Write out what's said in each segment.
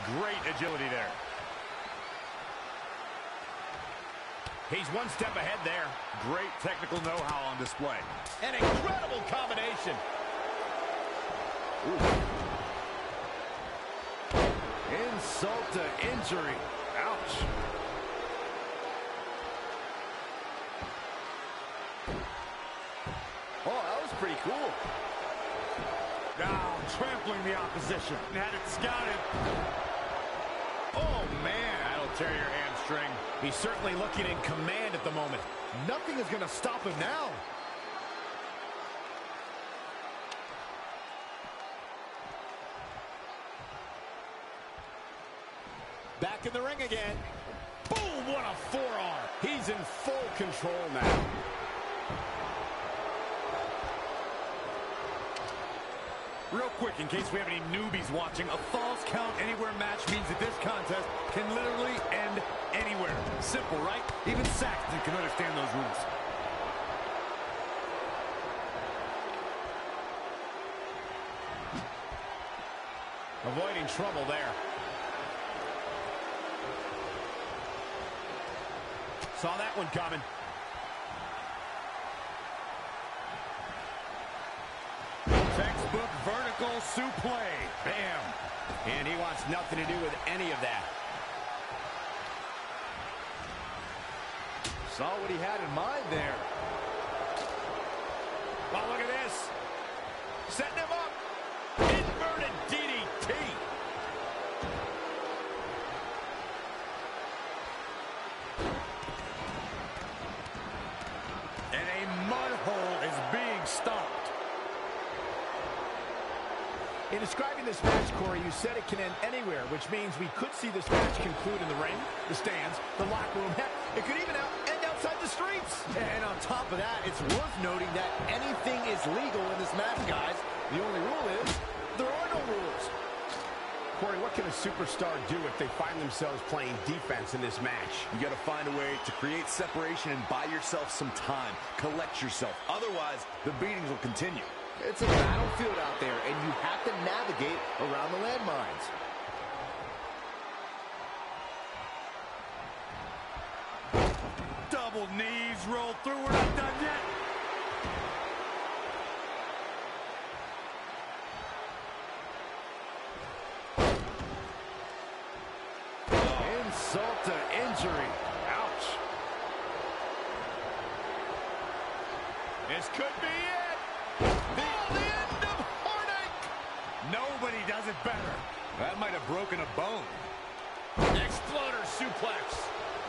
Great agility there. He's one step ahead there. Great technical know-how on display. An incredible combination. Ooh. Insult to injury. Ouch. Oh, that was pretty cool. Now trampling the opposition. Had it scouted. Oh, man. That'll tear your hamstring. He's certainly looking in command at the moment. Nothing is going to stop him now. Back in the ring again. Boom, what a forearm. He's in full control now. Real quick, in case we have any newbies watching, a Falls Count Anywhere match means that this contest can literally end anywhere. Simple, right? Even Saxton can understand those rules. Avoiding trouble there. Saw that one coming. Textbook vertical suplex. Bam. And he wants nothing to do with any of that. Saw what he had in mind there. Oh, look at this. Setting him up. Inverted DDT. And a mud hole is being stomped. In describing this match, Corey, you said it can end anywhere, which means we could see this match conclude in the ring, the stands, the locker room. Heck, it could even end outside the streets. And on top of that, it's worth noting that anything is legal in this match, guys. The only rule is there are no rules. Corey, what can a superstar do if they find themselves playing defense in this match? You got to find a way to create separation and buy yourself some time. Collect yourself. Otherwise, the beatings will continue. It's a battlefield out there, and you have to navigate around the landmines. Double knees roll through. We're not done yet. Insult to injury. Ouch. This could be it. The end of heartache. Nobody does it better. That might have broken a bone. Exploder suplex.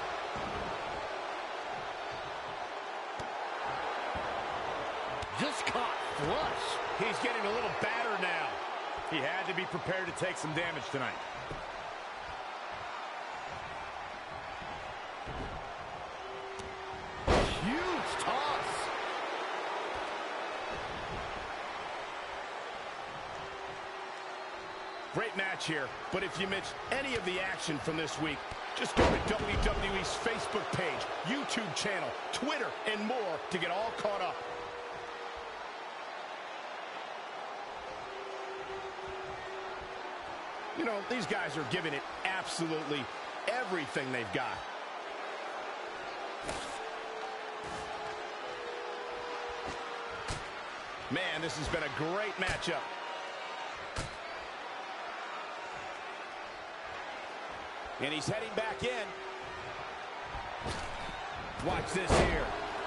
Just caught flush. He's getting a little battered now. He had to be prepared to take some damage tonight. Huge toss. Great match here, but if you missed any of the action from this week, just go to WWE's Facebook page, YouTube channel, Twitter, and more to get all caught up. You know, these guys are giving it absolutely everything they've got. Man, this has been a great matchup. And he's heading back in. Watch this here.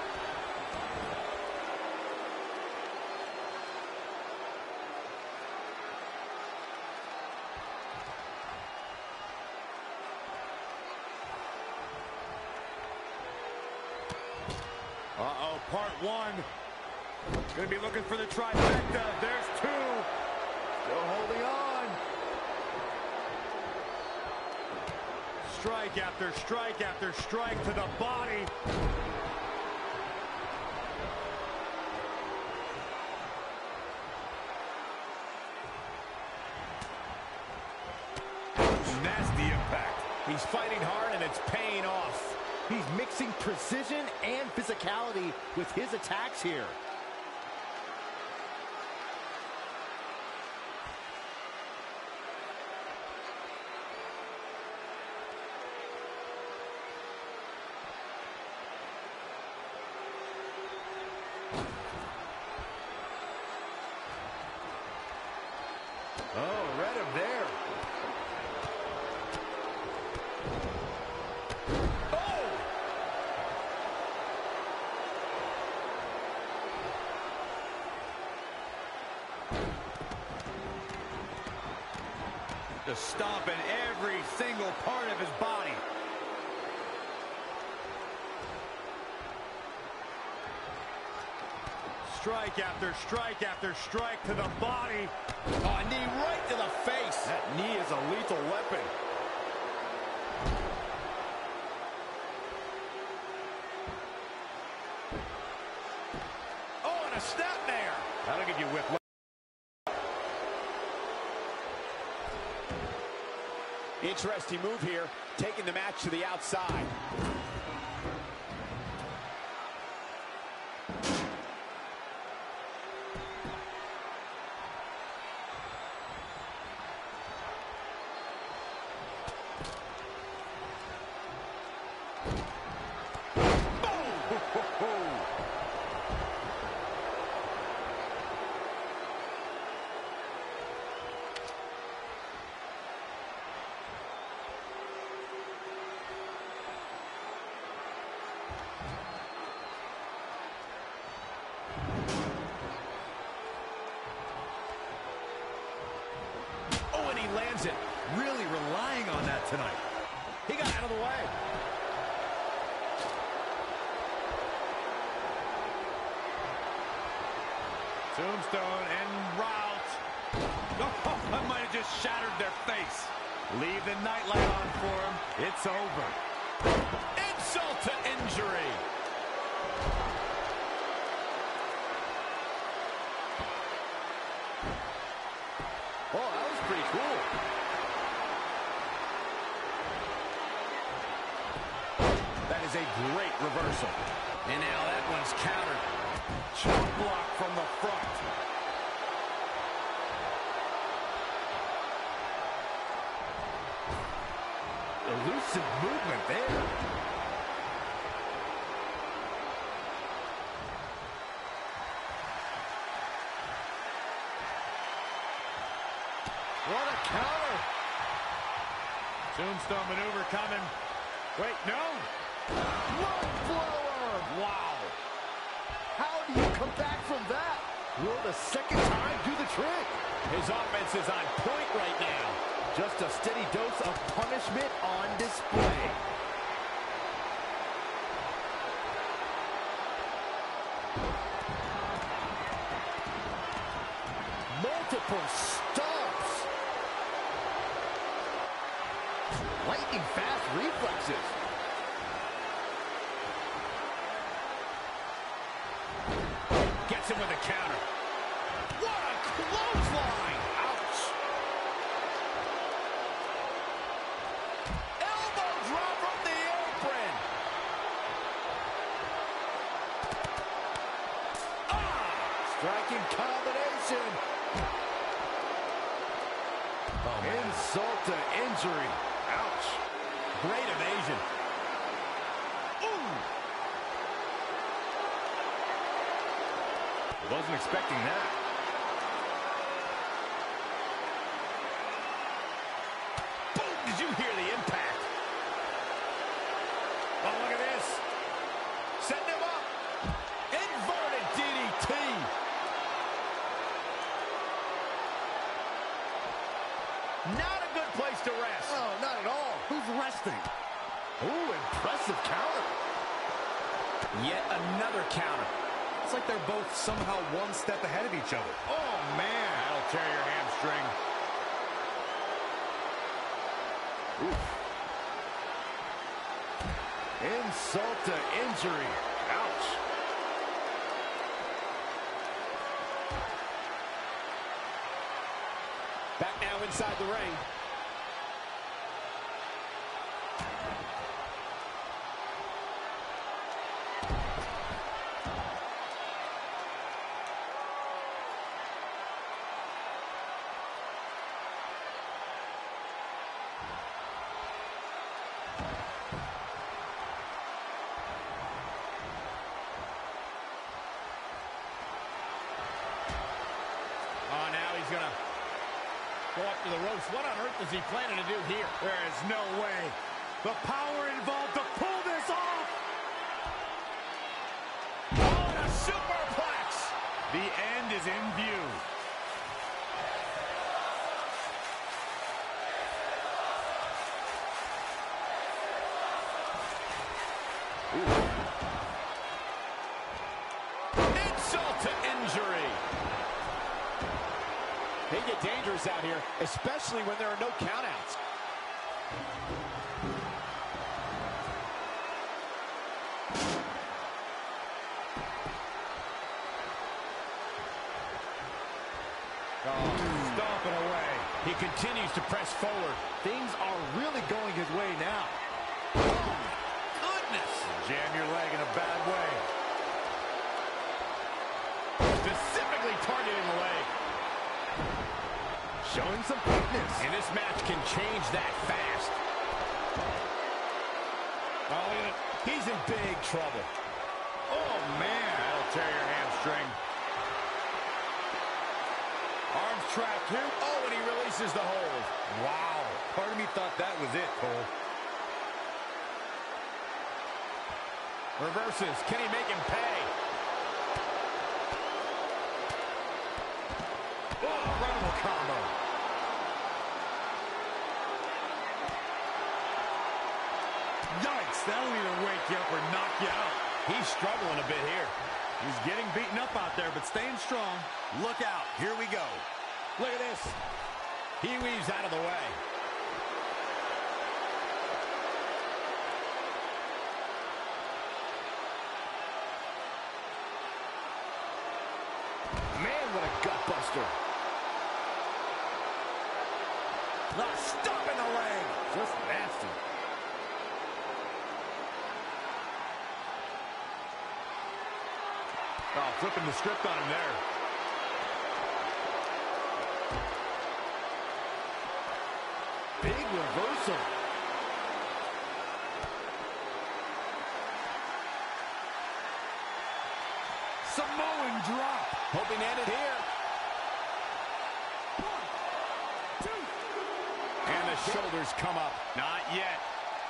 Uh-oh, part one. Gonna be looking for the trifecta. There's two. Still holding on. Strike after strike after strike to the body. Nasty impact. He's fighting hard and it's paying off. He's mixing precision and physicality with his attacks here. Oh, read him there. Oh! Just stomping every single part of his body. Strike after strike after strike to the body. Oh, a knee right to the face. That knee is a lethal weapon. Oh, and a snap there. That'll give you whip. Interesting move here, taking the match to the outside. Lands it. Really relying on that tonight. He got out of the way. Tombstone en route. Oh, that might have just shattered their face. Leave the nightlight on for him. It's over. Insult to injury. Oh, that was pretty cool. That is a great reversal. And now that one's countered. Chop block from the front. Elusive movement there. What a counter. Tombstone maneuver coming. Wait, no. Lung blower. Wow. How do you come back from that? Will the second time do the trick? His offense is on point right now. Just a steady dose of punishment on display. Multiple stomps. Lightning fast reflexes. Gets him with a counter. What a clothesline! Ouch! Elbow drop from the apron. Striking combination. Insult to injury. Ouch! Great evasion. Ooh! Wasn't expecting that. Boom! Did you hear the impact? Oh, look at this. Setting him up. Inverted DDT. Not a good place to rest. Oh, not at all. Who's resting? Ooh, impressive counter. Yet another counter. It's like they're both somehow one step ahead of each other. Oh, man. That'll tear your hamstring. Insult to injury. Ouch. Back now inside the ring. Oh, now he's gonna to the ropes. What on earth is he planning to do here? There is no way. The power involved to pull this off. Oh, and a superplex. The end is in view. Insult to injury. They get dangerous out here, especially when there are no countouts. Oh, stomping away. He continues to press forward. Things are really going his way now. Goodness. Jam your leg in a bad way. Specifically targeting the leg. Showing some quickness. And this match can change that fast. Oh, look at it. He's in big trouble. Oh, man. That'll tear your hamstring. Arms trapped here. Oh, and he releases the hold. Wow. Part of me thought that was it, Cole. Reverses. Can he make him pay? Oh, incredible combo. Yikes. That'll either wake you up or knock you out. He's struggling a bit here. He's getting beaten up out there, but staying strong. Look out. Here we go. Look at this. He weaves out of the way. Man, what a gutbuster. The stop in the leg. Just nasty. Oh, flipping the script on him there. Big reversal. Samoan drop. Hoping to end it here. 1, 2. And the shoulders come up. Not yet.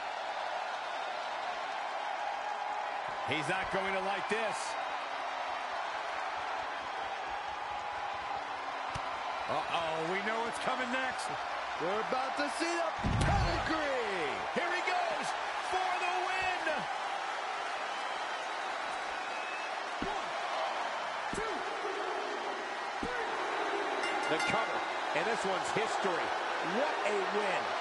He's not going to like this. Uh-oh, we know what's coming next. We're about to see the pedigree. Here he goes for the win. 1, 2, 3. The cover, and this one's history. What a win.